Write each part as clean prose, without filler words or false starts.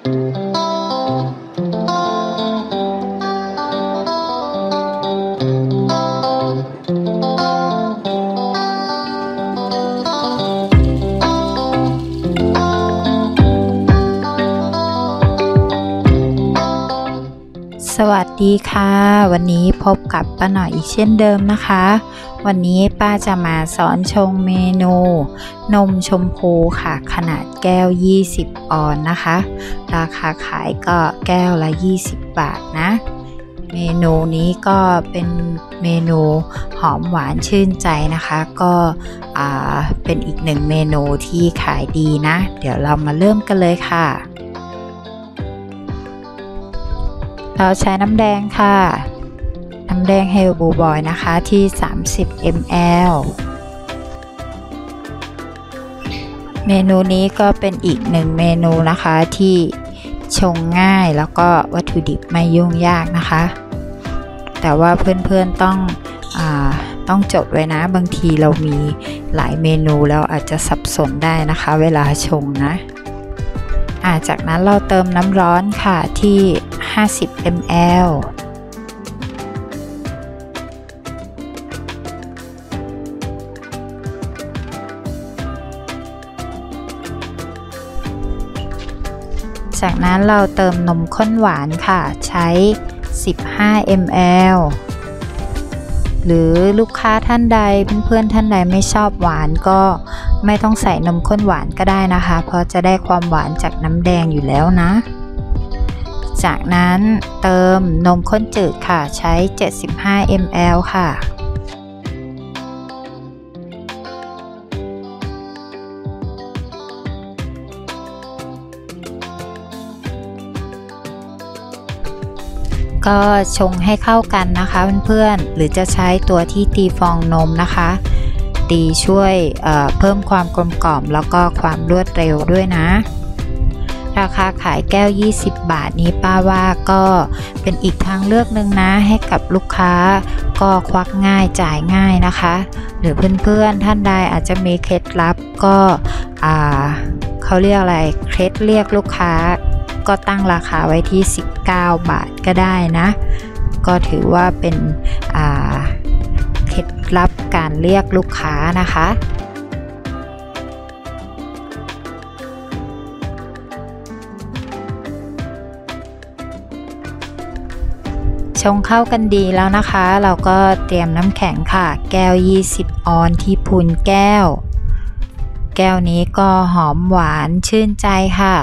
สวัสดีค่ะวันนี้พบกับป้าหน่อยอีกเช่นเดิมนะคะวันนี้ป้าจะมาสอนชงเมนูนมชมพูค่ะขนาดแก้ว20ออนซ์นะคะราคาขายก็แก้วละ20 บาทนะเมนูนี้ก็เป็นเมนูหอมหวานชื่นใจนะคะก็เป็นอีกหนึ่งเมนูที่ขายดีนะเดี๋ยวเรามาเริ่มกันเลยค่ะเราใช้น้ำแดงค่ะน้ำแดงเฮลบูบอยนะคะที่30 ml เมนูนี้ก็เป็นอีกหนึ่งเมนูนะคะที่ชงง่ายแล้วก็วัตถุดิบไม่ยุ่งยากนะคะแต่ว่าเพื่อนๆต้องจดไว้นะบางทีเรามีหลายเมนูแล้วอาจจะสับสนได้นะคะเวลาชงนะจากนั้นเราเติมน้ำร้อนค่ะที่50 ml จากนั้นเราเติมนมข้นหวานค่ะใช้15 ml หรือลูกค้าท่านใดเพื่อนๆท่านใดไม่ชอบหวานก็ไม่ต้องใส่นมข้นหวานก็ได้นะคะเพราะจะได้ความหวานจากน้ำแดงอยู่แล้วนะจากนั้นเติมนมข้นจืดค่ะใช้75 ml ค่ะก็ชงให้เข้ากันนะคะเพื่อนๆหรือจะใช้ตัวที่ตีฟองนมนะคะตีช่วยเพิ่มความกลมกล่อมแล้วก็ความรวดเร็วด้วยนะราคาขายแก้ว20 บาทนี้ป้าว่าก็เป็นอีกทางเลือกหนึ่งนะให้กับลูกค้าก็ควักง่ายจ่ายง่ายนะคะหรือเพื่อนๆท่านใดอาจจะมีเคล็ดลับก็เขาเรียกอะไรเคล็ดเรียกลูกค้าก็ตั้งราคาไว้ที่19 บาทก็ได้นะก็ถือว่าเป็นเคล็ดลับการเรียกลูกค้านะคะชงเข้ากันดีแล้วนะคะเราก็เตรียมน้ำแข็งค่ะแก้ว20 ออนซ์ที่พูนแก้วนี้ก็หอมหวานชื่นใจค่ะ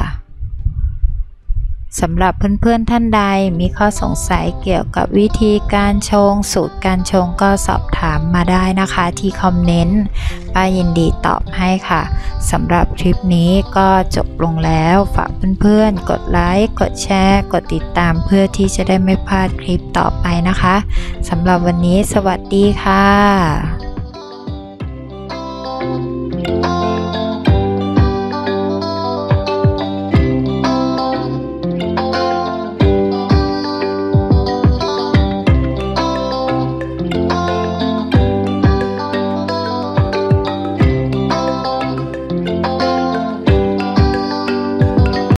สำหรับเพื่อนๆท่านใดมีข้อสงสัยเกี่ยวกับวิธีการชงสูตรการชงก็สอบถามมาได้นะคะที่คอมเมนต์ป้ายินดีตอบให้ค่ะสำหรับคลิปนี้ก็จบลงแล้วฝากเพื่อนๆกดไลค์กดแชร์กดติดตามเพื่อที่จะได้ไม่พลาดคลิปต่อไปนะคะสำหรับวันนี้สวัสดีค่ะ